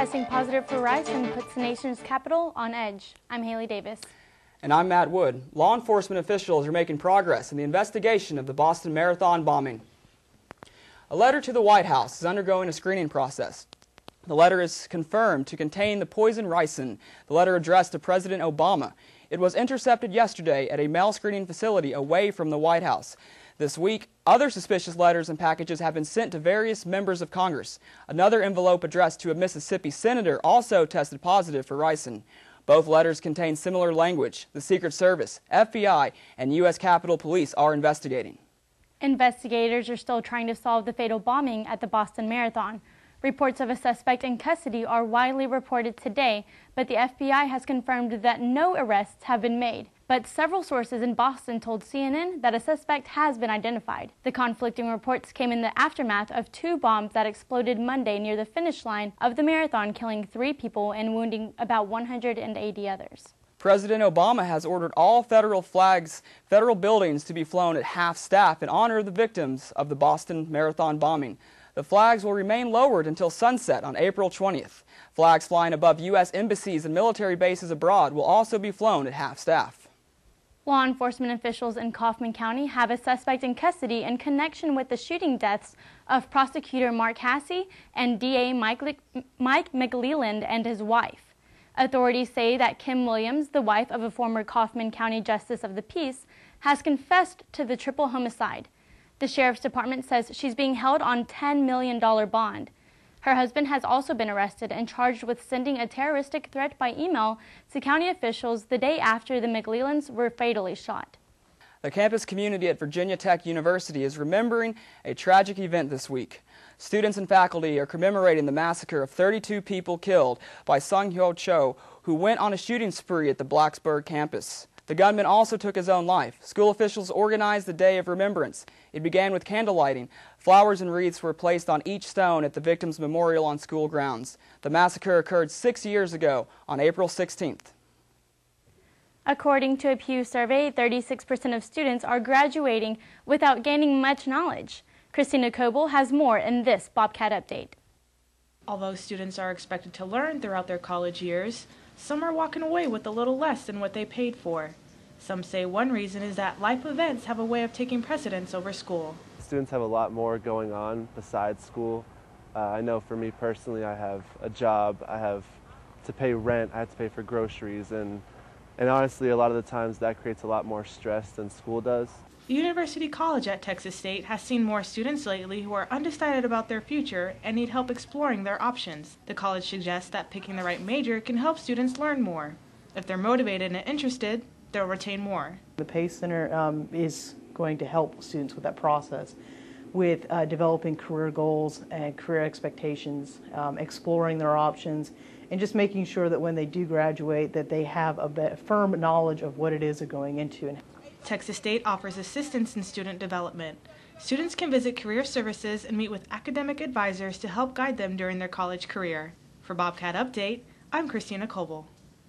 testing positive for ricin puts the nation's capital on edge. I'm Haley Davis. And I'm Matt Wood. Law enforcement officials are making progress in the investigation of the Boston Marathon bombing. A letter to the White House is undergoing a screening process. The letter is confirmed to contain the poison ricin, the letter addressed to President Obama. It was intercepted yesterday at a mail screening facility away from the White House. This week, other suspicious letters and packages have been sent to various members of Congress. Another envelope addressed to a Mississippi senator also tested positive for ricin. Both letters contain similar language. The Secret Service, FBI, and U.S. Capitol Police are investigating. Investigators are still trying to solve the fatal bombing at the Boston Marathon. Reports of a suspect in custody are widely reported today, but the FBI has confirmed that no arrests have been made. But several sources in Boston told CNN that a suspect has been identified. The conflicting reports came in the aftermath of two bombs that exploded Monday near the finish line of the marathon, killing 3 people and wounding about 180 others. President Obama has ordered all federal buildings to be flown at half-staff in honor of the victims of the Boston Marathon bombing. The flags will remain lowered until sunset on April 20th. Flags flying above U.S. embassies and military bases abroad will also be flown at half-staff. Law enforcement officials in Kaufman County have a suspect in custody in connection with the shooting deaths of prosecutor Mark Hasse and DA Mike McLeland and his wife. Authorities say that Kim Williams, the wife of a former Kaufman County Justice of the Peace, has confessed to the triple homicide. The Sheriff's Department says she's being held on $10 million bond. Her husband has also been arrested and charged with sending a terroristic threat by email to county officials the day after the McLelands were fatally shot. The campus community at Virginia Tech University is remembering a tragic event this week. Students and faculty are commemorating the massacre of 32 people killed by Sung Hyo Cho, who went on a shooting spree at the Blacksburg campus. The gunman also took his own life. School officials organized the Day of Remembrance. It began with candle lighting. Flowers and wreaths were placed on each stone at the victim's memorial on school grounds. The massacre occurred 6 years ago on April 16th. According to a Pew survey, 36% of students are graduating without gaining much knowledge. Christina Coble has more in this Bobcat update. Although students are expected to learn throughout their college years, some are walking away with a little less than what they paid for. Some say one reason is that life events have a way of taking precedence over school. Students have a lot more going on besides school. I know for me personally, I have a job, I have to pay rent, I have to pay for groceries, and honestly a lot of the times that creates a lot more stress than school does. The University College at Texas State has seen more students lately who are undecided about their future and need help exploring their options. The college suggests that picking the right major can help students learn more. If they're motivated and interested, they'll retain more. The PACE Center is going to help students with that process, with developing career goals and career expectations, exploring their options, and just making sure that when they do graduate that they have a firm knowledge of what it is they're going into. Texas State offers assistance in student development. Students can visit career services and meet with academic advisors to help guide them during their college career. For Bobcat Update, I'm Christina Coble.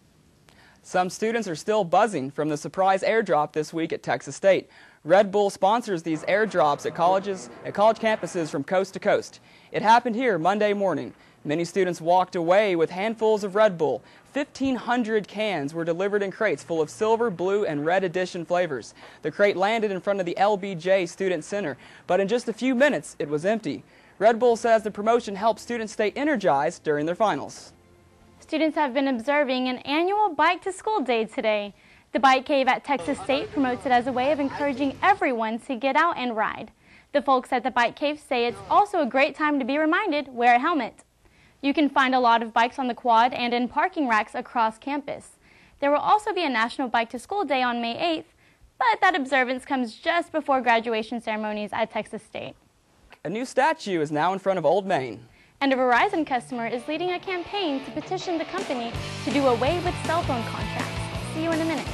Some students are still buzzing from the surprise airdrop this week at Texas State. Red Bull sponsors these airdrops at college campuses from coast to coast. It happened here Monday morning. Many students walked away with handfuls of Red Bull. 1,500 cans were delivered in crates full of silver, blue, and red edition flavors. The crate landed in front of the LBJ Student Center, but in just a few minutes it was empty. Red Bull says the promotion helps students stay energized during their finals. Students have been observing an annual Bike to School Day today. The Bike Cave at Texas State promotes it as a way of encouraging everyone to get out and ride. The folks at the Bike Cave say it's also a great time to be reminded, wear a helmet. You can find a lot of bikes on the quad and in parking racks across campus. There will also be a National Bike to School Day on May 8th, but that observance comes just before graduation ceremonies at Texas State. A new statue is now in front of Old Main. And a Verizon customer is leading a campaign to petition the company to do away with cell phone contracts. See you in a minute.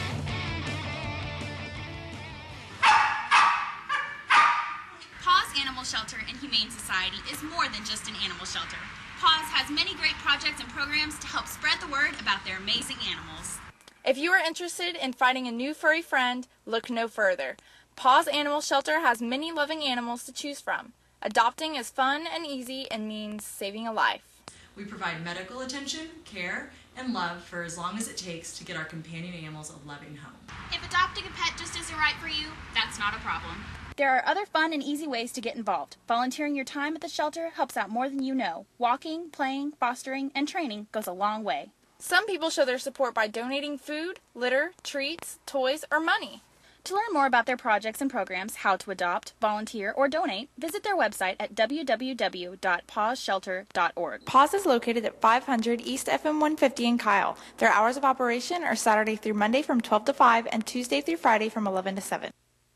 Paws Animal Shelter and Humane Society is more than just an animal shelter. Paws has many great projects and programs to help spread the word about their amazing animals. If you are interested in finding a new furry friend, look no further. Paws Animal Shelter has many loving animals to choose from. Adopting is fun and easy and means saving a life. We provide medical attention, care, and love for as long as it takes to get our companion animals a loving home. If adopting a pet just isn't right for you, that's not a problem. There are other fun and easy ways to get involved. Volunteering your time at the shelter helps out more than you know. Walking, playing, fostering, and training goes a long way. Some people show their support by donating food, litter, treats, toys, or money. To learn more about their projects and programs, how to adopt, volunteer, or donate, visit their website at www.pawsshelter.org. PAWS is located at 500 East FM 150 in Kyle. Their hours of operation are Saturday through Monday from 12 to 5 and Tuesday through Friday from 11 to 7.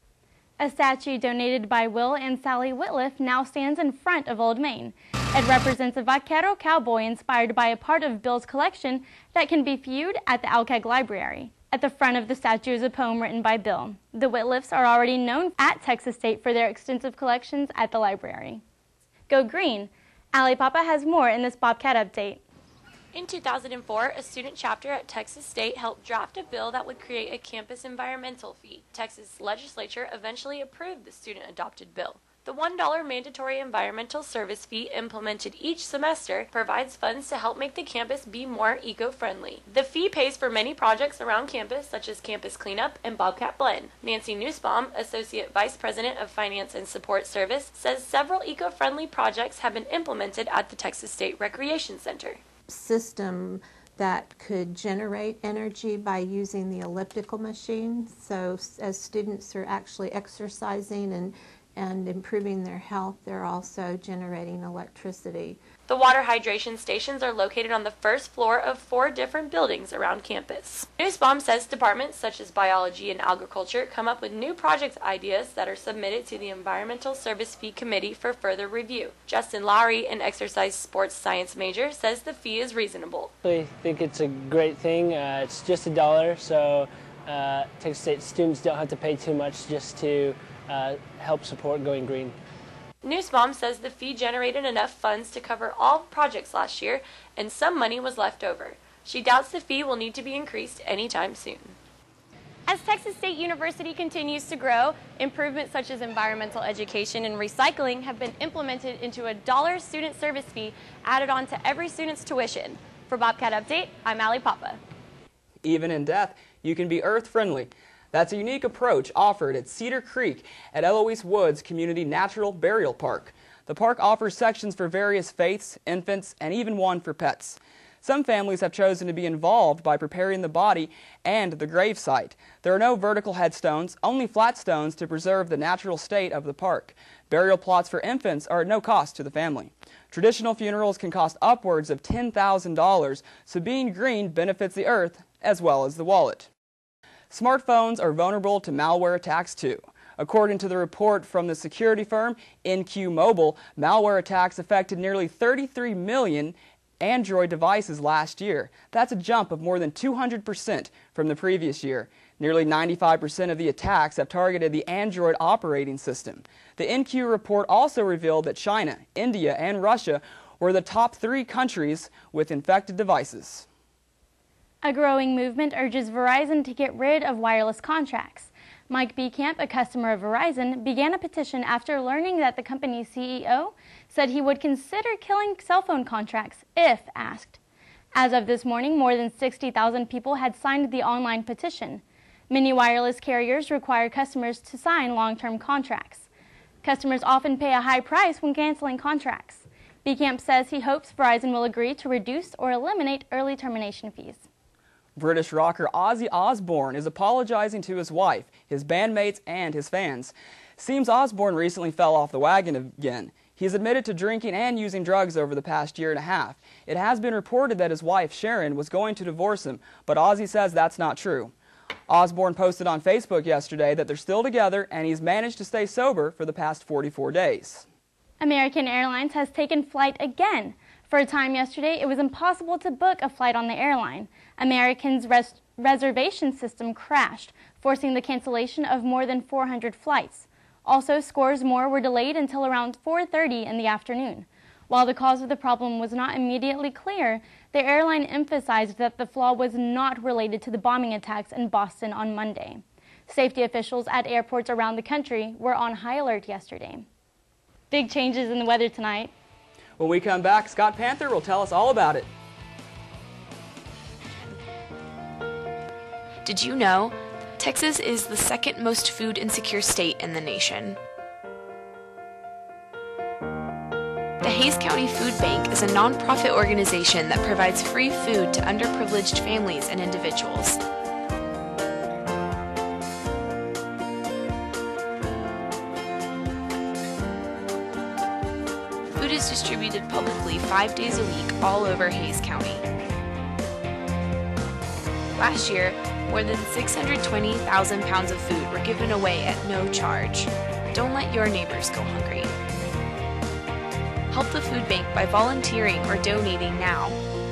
A statue donated by Will and Sally Whitliff now stands in front of Old Main. It represents a vaquero cowboy inspired by a part of Bill's collection that can be viewed at the Alkeg Library. At the front of the statue is a poem written by Bill. The Whitliffs are already known at Texas State for their extensive collections at the library. Go Green! Ali Papa has more in this Bobcat update. In 2004, a student chapter at Texas State helped draft a bill that would create a campus environmental fee. Texas legislature eventually approved the student-adopted bill. The $1 mandatory environmental service fee implemented each semester provides funds to help make the campus be more eco-friendly. The fee pays for many projects around campus, such as campus cleanup and Bobcat Blend. Nancy Nussbaum, Associate Vice President of Finance and Support Service, says several eco-friendly projects have been implemented at the Texas State Recreation Center. System that could generate energy by using the elliptical machine. So as students are actually exercising and improving their health, they're also generating electricity. The water hydration stations are located on the first floor of 4 different buildings around campus. Nussbaum says departments such as biology and agriculture come up with new project ideas that are submitted to the Environmental Service Fee Committee for further review. Justin Lowry, an exercise sports science major, says the fee is reasonable. I think it's a great thing. It's just $1, so Texas State students don't have to pay too much just to help support Going Green. Nussbaum says the fee generated enough funds to cover all projects last year, and some money was left over. She doubts the fee will need to be increased anytime soon. As Texas State University continues to grow, improvements such as environmental education and recycling have been implemented into a $1 student service fee added on to every student's tuition. For Bobcat Update, I'm Ali Papa. Even in death, you can be earth-friendly. That's a unique approach offered at Cedar Creek at Eloise Woods Community Natural Burial Park. The park offers sections for various faiths, infants, and even one for pets. Some families have chosen to be involved by preparing the body and the grave site. There are no vertical headstones, only flat stones to preserve the natural state of the park. Burial plots for infants are at no cost to the family. Traditional funerals can cost upwards of $10,000, so being green benefits the earth as well as the wallet. Smartphones are vulnerable to malware attacks too. According to the report from the security firm NQ Mobile, malware attacks affected nearly 33 million Android devices last year. That's a jump of more than 200% from the previous year. Nearly 95% of the attacks have targeted the Android operating system. The NQ report also revealed that China, India, and Russia were the top 3 countries with infected devices. A growing movement urges Verizon to get rid of wireless contracts. Mike Camp, a customer of Verizon, began a petition after learning that the company's CEO said he would consider killing cell phone contracts if asked. As of this morning, more than 60,000 people had signed the online petition. Many wireless carriers require customers to sign long-term contracts. Customers often pay a high price when canceling contracts. Camp says he hopes Verizon will agree to reduce or eliminate early termination fees. British rocker Ozzy Osbourne is apologizing to his wife, his bandmates, and his fans. Seems Osbourne recently fell off the wagon again. He's admitted to drinking and using drugs over the past year and a half. It has been reported that his wife, Sharon, was going to divorce him, but Ozzy says that's not true. Osbourne posted on Facebook yesterday that they're still together and he's managed to stay sober for the past 44 days. American Airlines has taken flight again. For a time yesterday, it was impossible to book a flight on the airline. American's reservation system crashed, forcing the cancellation of more than 400 flights. Also, scores more were delayed until around 4:30 in the afternoon. While the cause of the problem was not immediately clear, the airline emphasized that the flaw was not related to the bombing attacks in Boston on Monday. Safety officials at airports around the country were on high alert yesterday. Big changes in the weather tonight. When we come back, Scott Panther will tell us all about it. Did you know Texas is the second most food insecure state in the nation? The Hays County Food Bank is a nonprofit organization that provides free food to underprivileged families and individuals. Food is distributed publicly 5 days a week all over Hays County. Last year, more than 620,000 pounds of food were given away at no charge. Don't let your neighbors go hungry. Help the food bank by volunteering or donating now.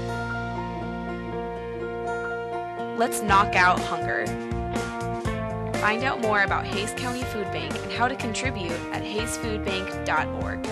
Let's knock out hunger. Find out more about Hays County Food Bank and how to contribute at haysfoodbank.org.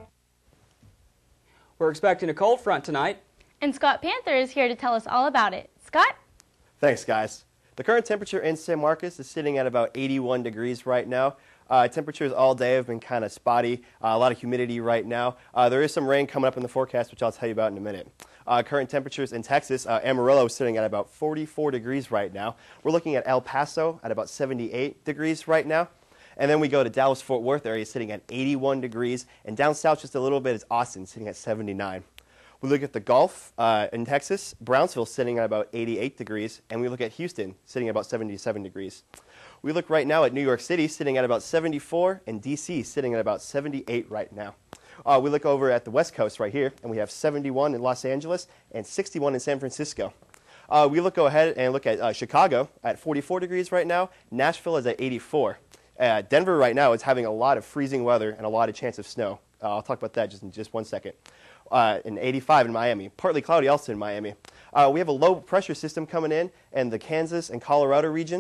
We're expecting a cold front tonight. And Scott Panther is here to tell us all about it. Scott? Thanks, guys. The current temperature in San Marcos is sitting at about 81 degrees right now. Temperatures all day have been kind of spotty, a lot of humidity right now. There is some rain coming up in the forecast, which I'll tell you about in a minute. Current temperatures in Texas, Amarillo is sitting at about 44 degrees right now. We're looking at El Paso at about 78 degrees right now. And then we go to Dallas-Fort Worth area sitting at 81 degrees. And down south just a little bit is Austin sitting at 79. We look at the Gulf in Texas, Brownsville sitting at about 88 degrees. And we look at Houston sitting at about 77 degrees. We look right now at New York City sitting at about 74 and D.C. sitting at about 78 right now. We look over at the West Coast right here, and we have 71 in Los Angeles and 61 in San Francisco. Go ahead and look at Chicago at 44 degrees right now. Nashville is at 84. Denver right now is having a lot of freezing weather and a lot of chance of snow. I'll talk about that in just 1 second. And 85 in Miami. Partly cloudy also in Miami. We have a low pressure system coming in, and the Kansas and Colorado region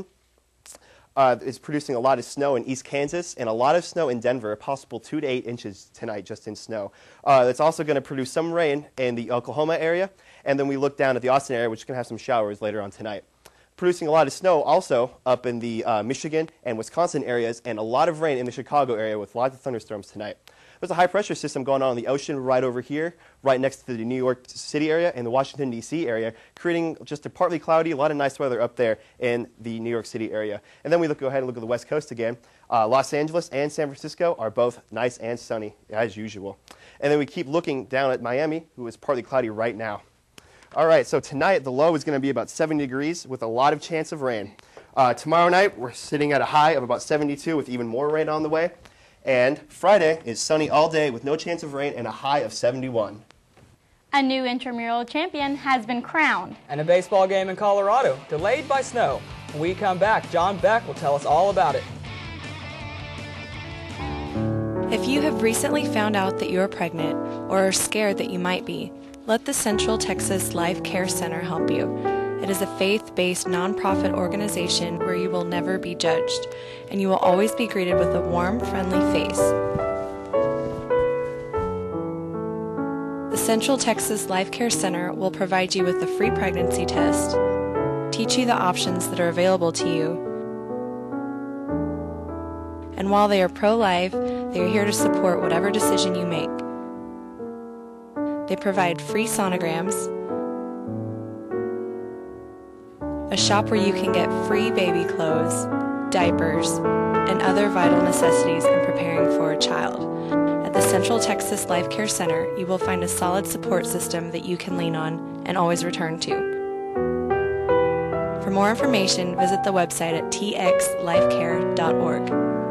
is producing a lot of snow in East Kansas and a lot of snow in Denver, a possible 2 to 8 inches tonight just in snow. It's also going to produce some rain in the Oklahoma area, and then we look down at the Austin area, which is going to have some showers later on tonight. Producing a lot of snow also up in the Michigan and Wisconsin areas, and a lot of rain in the Chicago area with lots of thunderstorms tonight. There's a high pressure system going on in the ocean right over here, right next to the New York City area and the Washington, D.C. area, creating just a partly cloudy, a lot of nice weather up there in the New York City area. And then we go ahead and look at the West Coast again. Los Angeles and San Francisco are both nice and sunny, as usual. And then we keep looking down at Miami, who is partly cloudy right now. All right, so tonight the low is going to be about 70 degrees with a lot of chance of rain. Tomorrow night we're sitting at a high of about 72 with even more rain on the way. And Friday is sunny all day with no chance of rain and a high of 71. A new intramural champion has been crowned. And a baseball game in Colorado, delayed by snow. When we come back, John Beck will tell us all about it. If you have recently found out that you're pregnant or are scared that you might be, let the Central Texas Life Care Center help you. It is a faith-based nonprofit organization where you will never be judged, and you will always be greeted with a warm, friendly face. The Central Texas Life Care Center will provide you with a free pregnancy test, teach you the options that are available to you, and while they are pro-life, they are here to support whatever decision you make. They provide free sonograms, a shop where you can get free baby clothes, diapers, and other vital necessities in preparing for a child. At the Central Texas Life Care Center, you will find a solid support system that you can lean on and always return to. For more information, visit the website at txlifecare.org.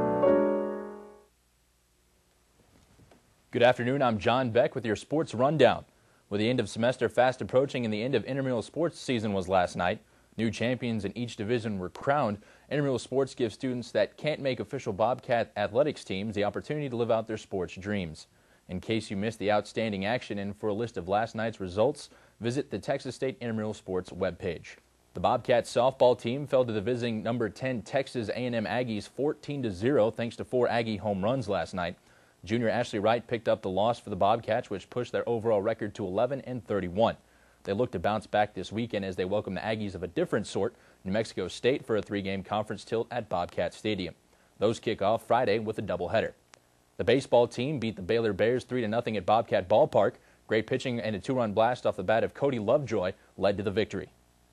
Good afternoon, I'm John Beck with your Sports Rundown. With the end of semester fast approaching and the end of intramural sports season was last night, new champions in each division were crowned. Intramural sports gives students that can't make official Bobcat athletics teams the opportunity to live out their sports dreams. In case you missed the outstanding action and for a list of last night's results, visit the Texas State Intramural Sports webpage. The Bobcat softball team fell to the visiting number 10 Texas A&M Aggies 14-0 thanks to 4 Aggie home runs last night. Junior Ashley Wright picked up the loss for the Bobcats, which pushed their overall record to 11-31. They look to bounce back this weekend as they welcome the Aggies of a different sort, New Mexico State, for a 3-game conference tilt at Bobcat Stadium. Those kick off Friday with a doubleheader. The baseball team beat the Baylor Bears 3-0 at Bobcat Ballpark. Great pitching and a 2-run blast off the bat of Cody Lovejoy led to the victory.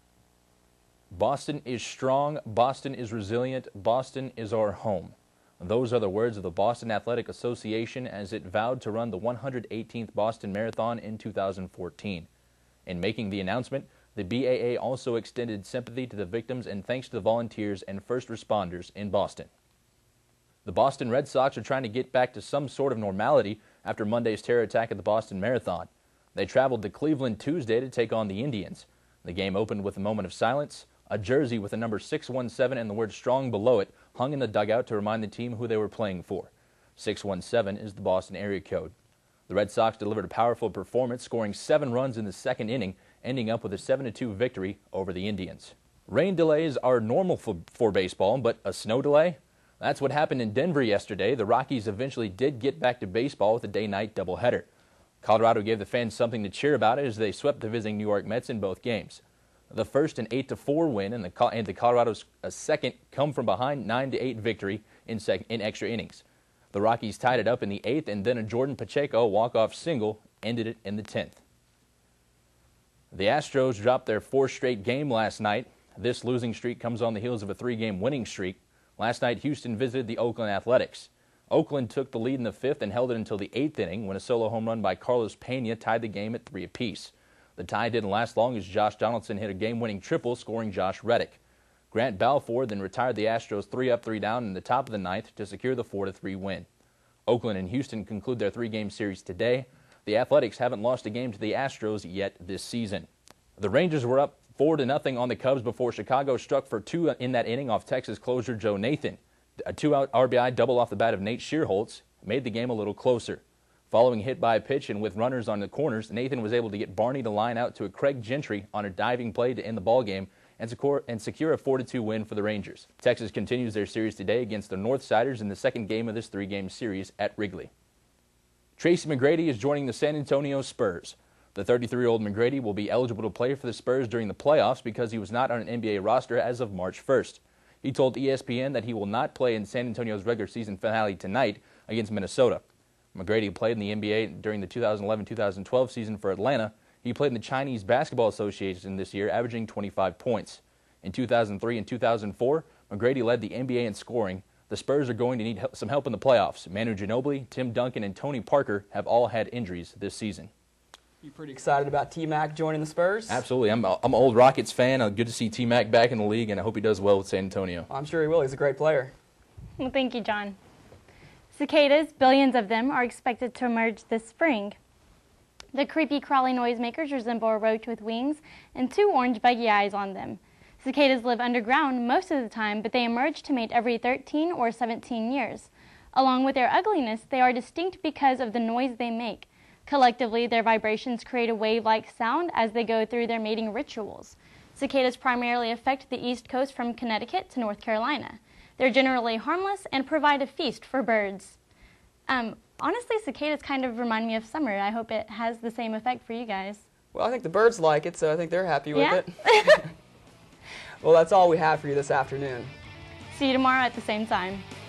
Boston is strong, Boston is resilient, Boston is our home. Those are the words of the Boston Athletic Association as it vowed to run the 118th Boston Marathon in 2014. In making the announcement, the BAA also extended sympathy to the victims and thanks to the volunteers and first responders in Boston. The Boston Red Sox are trying to get back to some sort of normality after Monday's terror attack at the Boston Marathon. They traveled to Cleveland Tuesday to take on the Indians. The game opened with a moment of silence. A jersey with the number 617 and the word strong below it hung in the dugout to remind the team who they were playing for. 617 is the Boston area code. The Red Sox delivered a powerful performance, scoring 7 runs in the second inning, ending up with a 7-2 victory over the Indians. Rain delays are normal for baseball, but a snow delay? That's what happened in Denver yesterday. The Rockies eventually did get back to baseball with a day-night doubleheader. Colorado gave the fans something to cheer about as they swept the visiting New York Mets in both games. The first an 8-4 win and the Colorado's second come from behind 9-8 victory in extra innings. The Rockies tied it up in the 8th, and then a Jordan Pacheco walk-off single ended it in the 10th. The Astros dropped their 4th straight game last night. This losing streak comes on the heels of a 3-game winning streak. Last night, Houston visited the Oakland Athletics. Oakland took the lead in the 5th and held it until the 8th inning when a solo home run by Carlos Pena tied the game at 3 apiece. The tie didn't last long as Josh Donaldson hit a game-winning triple, scoring Josh Reddick. Grant Balfour then retired the Astros 3-up, 3-down in the top of the 9th to secure the 4-3 win. Oakland and Houston conclude their 3-game series today. The Athletics haven't lost a game to the Astros yet this season. The Rangers were up 4-0 on the Cubs before Chicago struck for 2 in that inning off Texas closer Joe Nathan. A 2-out RBI double off the bat of Nate Shearholtz made the game a little closer. Following a hit by a pitch and with runners on the corners, Nathan was able to get Barney to line out to a Craig Gentry on a diving play to end the ballgame and secure a 4-2 win for the Rangers. Texas continues their series today against the Northsiders in the second game of this 3-game series at Wrigley. Tracy McGrady is joining the San Antonio Spurs. The 33-year-old McGrady will be eligible to play for the Spurs during the playoffs because he was not on an NBA roster as of March 1st. He told ESPN that he will not play in San Antonio's regular season finale tonight against Minnesota. McGrady played in the NBA during the 2011-2012 season for Atlanta. He played in the Chinese Basketball Association this year, averaging 25 points. In 2003 and 2004, McGrady led the NBA in scoring. The Spurs are going to need some help in the playoffs. Manu Ginobili, Tim Duncan, and Tony Parker have all had injuries this season. You pretty excited about T-Mac joining the Spurs? Absolutely. I'm an old Rockets fan. Good to see T-Mac back in the league, and I hope he does well with San Antonio. I'm sure he will. He's a great player. Well, thank you, John. Cicadas, billions of them, are expected to emerge this spring. The creepy, crawly noisemakers resemble a roach with wings and 2 orange buggy eyes on them. Cicadas live underground most of the time, but they emerge to mate every 13 or 17 years. Along with their ugliness, they are distinct because of the noise they make. Collectively, their vibrations create a wave-like sound as they go through their mating rituals. Cicadas primarily affect the East Coast from Connecticut to North Carolina. They're generally harmless and provide a feast for birds. Honestly, cicadas kind of remind me of summer. I hope it has the same effect for you guys. Well, I think the birds like it, so I think they're happy with it. Well, that's all we have for you this afternoon. See you tomorrow at the same time.